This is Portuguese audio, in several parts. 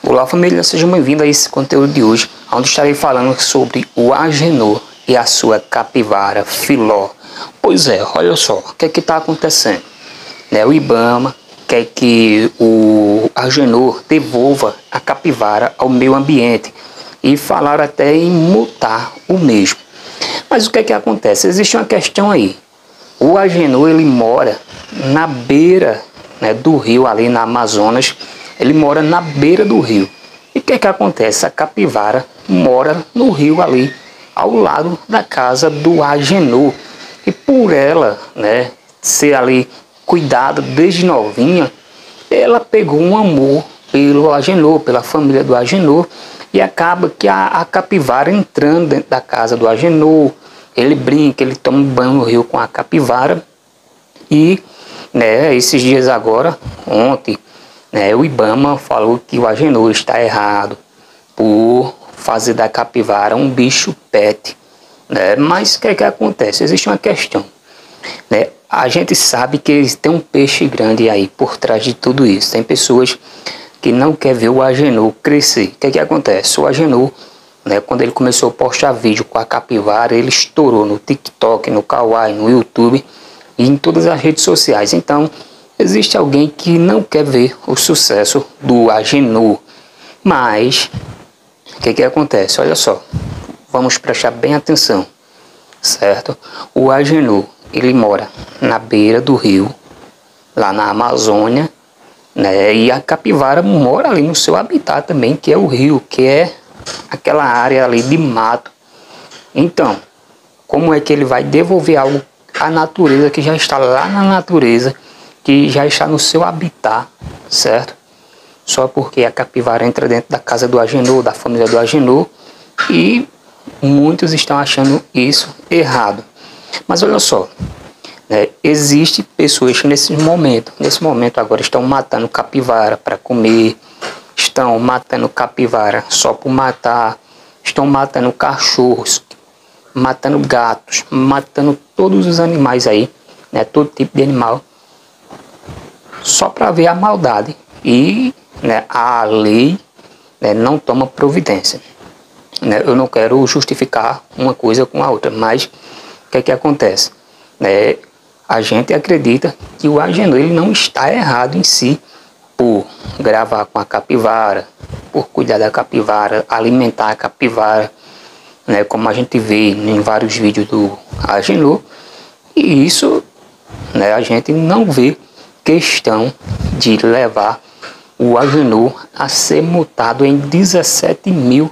Olá família, seja bem-vindo a esse conteúdo de hoje, onde estarei falando sobre o Agenor e a sua capivara Filó. Pois é, olha só, o que é que está acontecendo? O IBAMA quer que o Agenor devolva a capivara ao meio ambiente e falaram até em multar o mesmo. Mas o que é que acontece? Existe uma questão aí. O Agenor, ele mora na beira, do rio, ali na Amazonas. Ele mora na beira do rio. E o que é que acontece? A capivara mora no rio ali, ao lado da casa do Agenor. E por ela, ser ali cuidada desde novinha, ela pegou um amor pelo Agenor, pela família do Agenor. E acaba que a capivara entrando dentro da casa do Agenor, ele brinca, ele toma banho no rio com a capivara. E esses dias agora, ontem, o IBAMA falou que o Agenor está errado por fazer da capivara um bicho pet. Mas o que é que acontece? Existe uma questão. A gente sabe que tem um peixe grande aí por trás de tudo isso. Tem pessoas que não querem ver o Agenor crescer. O que é que acontece? O Agenor, quando ele começou a postar vídeo com a capivara, ele estourou no TikTok, no Kawaii, no YouTube e em todas as redes sociais. Então, existe alguém que não quer ver o sucesso do Agenor. Mas, o que é que acontece? Olha só, vamos prestar bem atenção, certo? O Agenor, ele mora na beira do rio, lá na Amazônia, e a capivara mora ali no seu habitat também, que é o rio, que é aquela área ali de mato. Então, como é que ele vai devolver algo à natureza que já está lá na natureza, que já está no seu habitat, certo? Só porque a capivara entra dentro da casa do Agenor, da família do Agenor, e muitos estão achando isso errado. Mas olha só, existe pessoas que nesse momento agora estão matando capivara para comer, estão matando capivara só por matar, estão matando cachorros, matando gatos, matando todos os animais aí, todo tipo de animal, só para ver a maldade. E a lei não toma providência. Eu não quero justificar uma coisa com a outra, mas o que é que acontece? A gente acredita que o Agenor, ele não está errado em si por gravar com a capivara, por cuidar da capivara, alimentar a capivara, como a gente vê em vários vídeos do Agenor. E isso, a gente não vê questão de levar o Agenor a ser multado em R$17 mil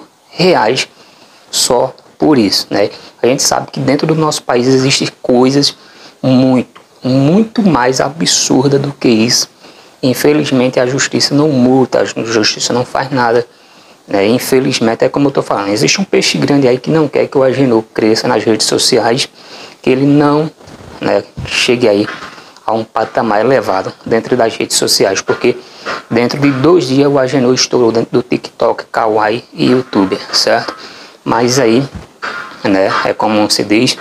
só por isso. A gente sabe que dentro do nosso país existem coisas muito mais absurdas do que isso. Infelizmente a justiça não multa, a justiça não faz nada. Infelizmente, é como eu estou falando, existe um peixe grande aí que não quer que o Agenor cresça nas redes sociais, que ele não chegue aí a um patamar elevado dentro das redes sociais, porque dentro de 2 dias o Agenor estourou dentro do TikTok, Kawaii e YouTube, certo? Mas aí, é como se diz,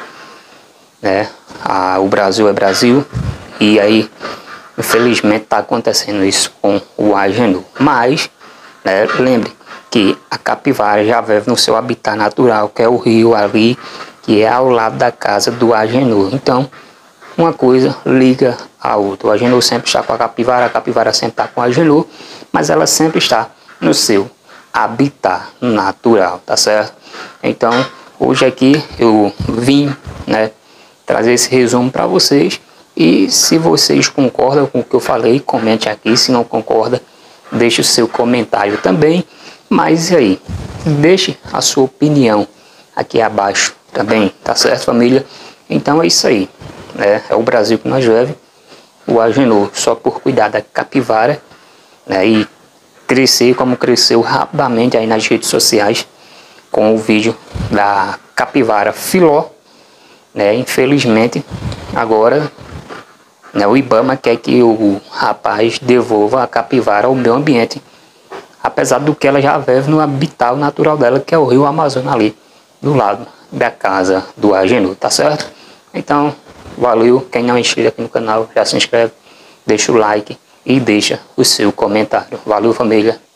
o Brasil é Brasil, e aí, infelizmente, está acontecendo isso com o Agenor. Mas, lembre que a capivara já vive no seu habitat natural, que é o rio ali, que é ao lado da casa do Agenor. Então, uma coisa liga a outra. O Agenor sempre está com a capivara sempre está com o Agenor, mas ela sempre está no seu habitat natural, tá certo? Então, hoje aqui eu vim, trazer esse resumo para vocês. E se vocês concordam com o que eu falei, comente aqui. Se não concorda, deixe o seu comentário também. Mas e aí? Deixe a sua opinião aqui abaixo também, tá certo, família? Então é isso aí. É o Brasil que nós vivemos. O Agenor, só por cuidar da capivara, e crescer como cresceu rapidamente aí nas redes sociais com o vídeo da capivara Filó, infelizmente agora o IBAMA quer que o rapaz devolva a capivara ao meio ambiente, apesar do que ela já vive no habitat natural dela, que é o rio Amazonas ali do lado da casa do Agenor, tá certo? Então, valeu. Quem não é inscrito aqui no canal, já se inscreve, deixa o like e deixa o seu comentário. Valeu, família.